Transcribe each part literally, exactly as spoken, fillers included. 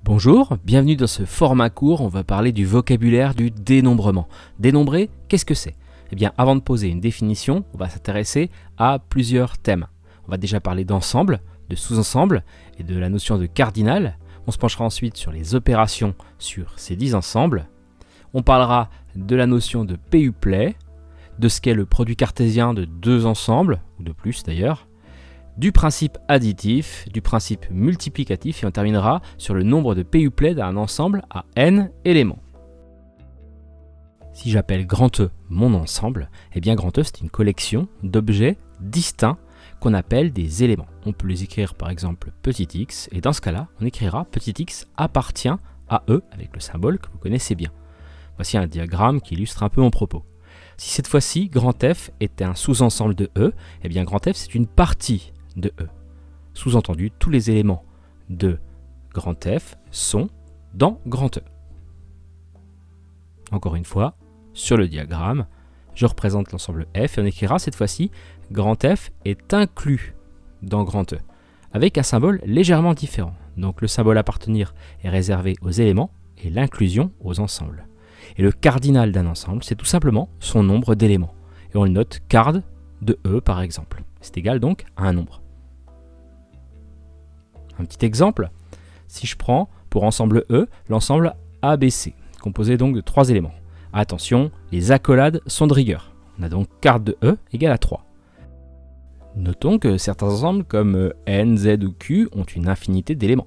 Bonjour, bienvenue dans ce format court, on va parler du vocabulaire du dénombrement. Dénombrer, qu'est-ce que c'est? Eh bien, avant de poser une définition, on va s'intéresser à plusieurs thèmes. On va déjà parler d'ensemble, de sous-ensemble et de la notion de cardinal. On se penchera ensuite sur les opérations sur ces dix ensembles. On parlera de la notion de puplet, de ce qu'est le produit cartésien de deux ensembles, ou de plus d'ailleurs, du principe additif, du principe multiplicatif et on terminera sur le nombre de puplets d'un ensemble à n éléments. Si j'appelle grand E mon ensemble, eh bien grand E c'est une collection d'objets distincts qu'on appelle des éléments. On peut les écrire par exemple petit x et dans ce cas-là, on écrira petit x appartient à E avec le symbole que vous connaissez bien. Voici un diagramme qui illustre un peu mon propos. Si cette fois-ci grand F était un sous-ensemble de E, eh bien grand F c'est une partie de E. Sous-entendu, tous les éléments de grand F sont dans grand E. Encore une fois, sur le diagramme, je représente l'ensemble F et on écrira cette fois-ci grand F est inclus dans grand E, avec un symbole légèrement différent. Donc le symbole appartenir est réservé aux éléments et l'inclusion aux ensembles. Et le cardinal d'un ensemble, c'est tout simplement son nombre d'éléments. Et on le note card de E par exemple. C'est égal donc à un nombre. Un petit exemple, si je prends pour ensemble E, l'ensemble A B C, composé donc de trois éléments. Attention, les accolades sont de rigueur. On a donc card de E égale à trois. Notons que certains ensembles comme N, Z ou Q ont une infinité d'éléments.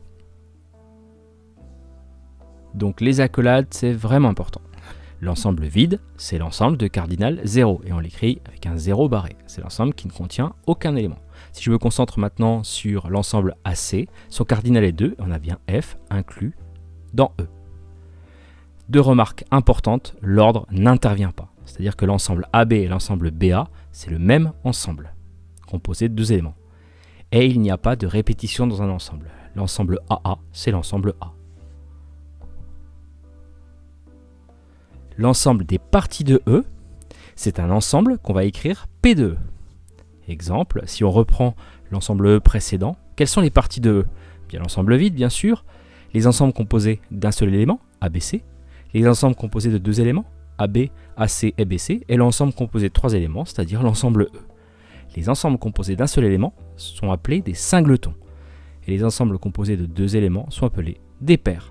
Donc les accolades, c'est vraiment important. L'ensemble vide, c'est l'ensemble de cardinal zéro, et on l'écrit avec un zéro barré. C'est l'ensemble qui ne contient aucun élément. Si je me concentre maintenant sur l'ensemble A C, son cardinal est deux, on a bien F inclus dans E. Deux remarques importantes, l'ordre n'intervient pas. C'est-à-dire que l'ensemble A B et l'ensemble B A, c'est le même ensemble, composé de deux éléments. Et il n'y a pas de répétition dans un ensemble. L'ensemble A A, c'est l'ensemble A. L'ensemble des parties de E, c'est un ensemble qu'on va écrire P de E. Exemple, si on reprend l'ensemble E précédent, quelles sont les parties de E? Bien l'ensemble vide, bien sûr, les ensembles composés d'un seul élément, A B C, les ensembles composés de deux éléments, A B, A C et B C, et l'ensemble composé de trois éléments, c'est-à-dire l'ensemble E. Les ensembles composés d'un seul élément sont appelés des singletons, et les ensembles composés de deux éléments sont appelés des paires.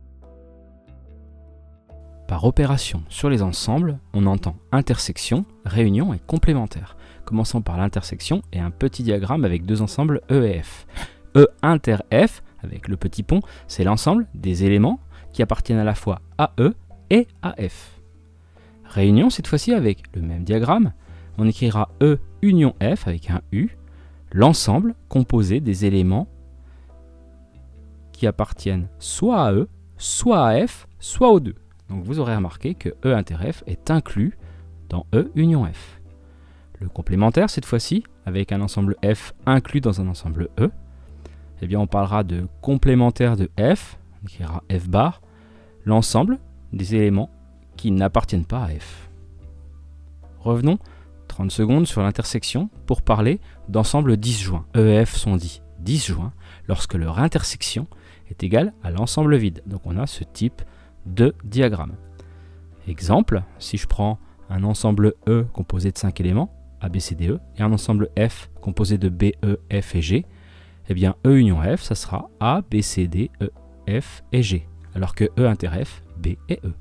Par opération sur les ensembles, on entend intersection, réunion et complémentaire. Commençons par l'intersection et un petit diagramme avec deux ensembles E et F. E inter F, avec le petit pont, c'est l'ensemble des éléments qui appartiennent à la fois à E et à F. Réunion, cette fois-ci avec le même diagramme, on écrira E union F avec un U, l'ensemble composé des éléments qui appartiennent soit à E, soit à F, soit aux deux. Donc vous aurez remarqué que E inter F est inclus dans E union F. Le complémentaire, cette fois-ci, avec un ensemble F inclus dans un ensemble E, eh bien on parlera de complémentaire de F, on écrira F bar, l'ensemble des éléments qui n'appartiennent pas à F. Revenons trente secondes sur l'intersection pour parler d'ensemble disjoints. E et F sont dits disjoints lorsque leur intersection est égale à l'ensemble vide. Donc on a ce type de diagramme. Exemple, si je prends un ensemble E composé de cinq éléments, A, B, C, D, E, et un ensemble F composé de B, E, F et G, eh bien E union F, ça sera A, B, C, D, E, F et G, alors que E inter F, B et E.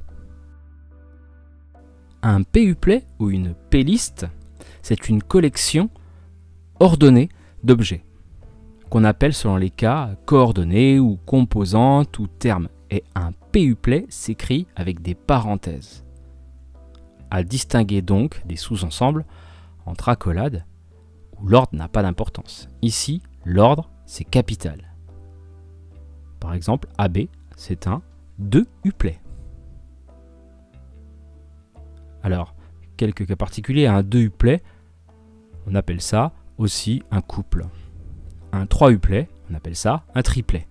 Un puplet ou une pliste, c'est une collection ordonnée d'objets, qu'on appelle selon les cas coordonnées ou composantes ou termes. Et un puplet s'écrit avec des parenthèses. À distinguer donc des sous-ensembles entre accolades où l'ordre n'a pas d'importance. Ici, l'ordre, c'est capital. Par exemple, A B, c'est un deux uplet. Alors, quelques cas particuliers, un deux uplet, on appelle ça aussi un couple. Un trois uplet, on appelle ça un triplet.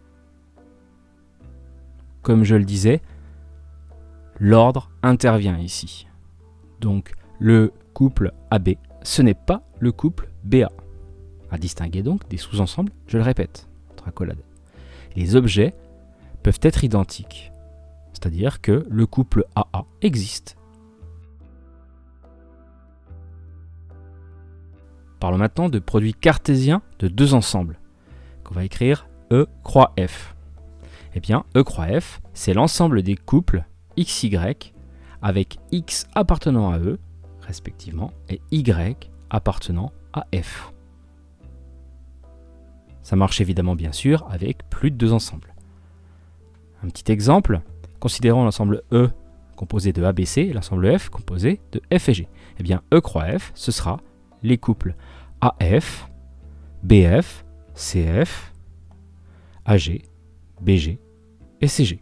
Comme je le disais, l'ordre intervient ici. Donc le couple A B, ce n'est pas le couple B A. À distinguer donc des sous-ensembles, je le répète, entre accolades. Les objets peuvent être identiques. C'est-à-dire que le couple A A existe. Parlons maintenant de produits cartésiens de deux ensembles, qu'on va écrire E croix F. Eh bien, E croix F, c'est l'ensemble des couples X Y avec X appartenant à E, respectivement, et Y appartenant à F. Ça marche évidemment bien sûr avec plus de deux ensembles. Un petit exemple, considérons l'ensemble E composé de A B C et l'ensemble F composé de F et G. Eh bien, E croix F, ce sera les couples A F, B F, C F, A G, B G et C G.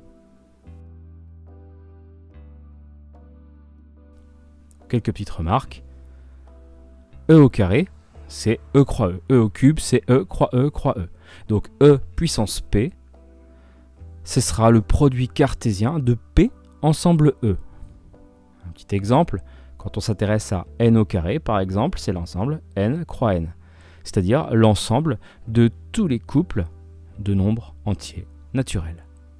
Quelques petites remarques. E au carré, c'est E croix E. E au cube, c'est E croix E croix E. Donc E puissance P, ce sera le produit cartésien de P ensemble E. Un petit exemple, quand on s'intéresse à N au carré, par exemple, c'est l'ensemble N croix N. C'est-à-dire l'ensemble de tous les couples de nombres entiers naturels.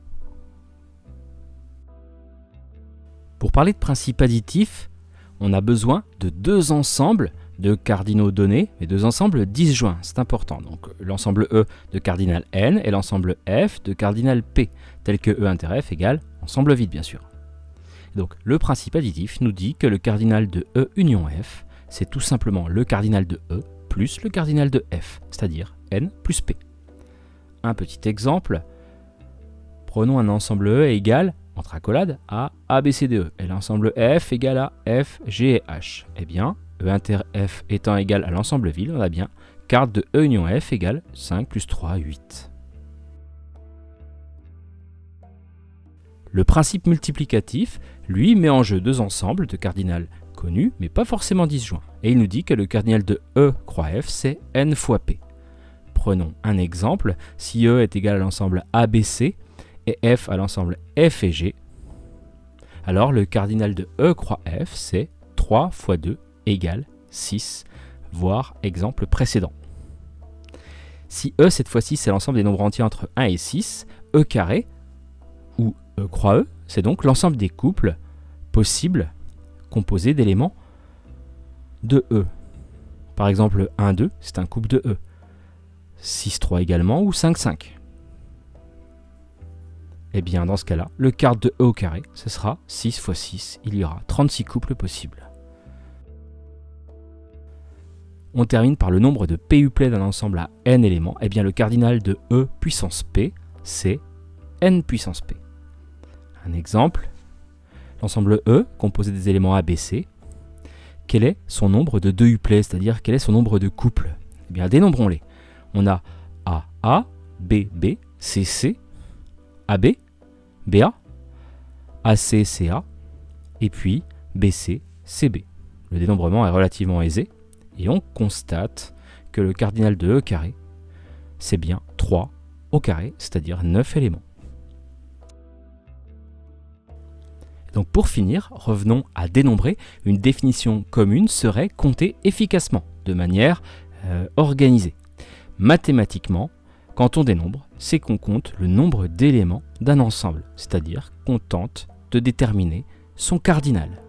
Pour parler de principe additif, on a besoin de deux ensembles de cardinaux donnés et deux ensembles disjoints. C'est important. Donc l'ensemble E de cardinal N et l'ensemble F de cardinal P, tel que E inter F égale ensemble vide, bien sûr. Donc le principe additif nous dit que le cardinal de E union F, c'est tout simplement le cardinal de E plus le cardinal de F, c'est-à-dire N plus P. Un petit exemple, prenons un ensemble E égal, entre accolades, à A B C D E, et l'ensemble F égale à F, G et H. Eh bien, E inter F étant égal à l'ensemble vide, on a bien carte de E union F égale cinq plus trois, huit. Le principe multiplicatif, lui, met en jeu deux ensembles de cardinal connus, mais pas forcément disjoints. Et il nous dit que le cardinal de E croix F, c'est N fois P. Prenons un exemple, si E est égal à l'ensemble A B C et F à l'ensemble F et G, alors le cardinal de E croix F, c'est trois fois deux égale six, voire exemple précédent. Si E, cette fois-ci, c'est l'ensemble des nombres entiers entre un et six, E carré, ou E croix E, c'est donc l'ensemble des couples possibles composés d'éléments de E. Par exemple, un deux, c'est un couple de E. six trois également, ou cinq cinq. Et bien, dans ce cas-là, le quart de E au carré, ce sera six fois six, il y aura trente-six couples possibles. On termine par le nombre de P uplet d'un ensemble à n éléments. Et bien, le cardinal de E puissance P, c'est n puissance P. Un exemple, l'ensemble E, composé des éléments A B C, quel est son nombre de deux uplets, c'est-à-dire quel est son nombre de couples? Eh bien, dénombrons-les. On a A A, B B, C C, A B, B A, A C, C A, et puis B C, C B. Le dénombrement est relativement aisé, et on constate que le cardinal de E carré, c'est bien trois au carré, c'est-à-dire neuf éléments. Donc pour finir, revenons à dénombrer. Une définition commune serait compter efficacement, de manière euh, organisée. Mathématiquement, quand on dénombre, c'est qu'on compte le nombre d'éléments d'un ensemble, c'est-à-dire qu'on tente de déterminer son cardinal.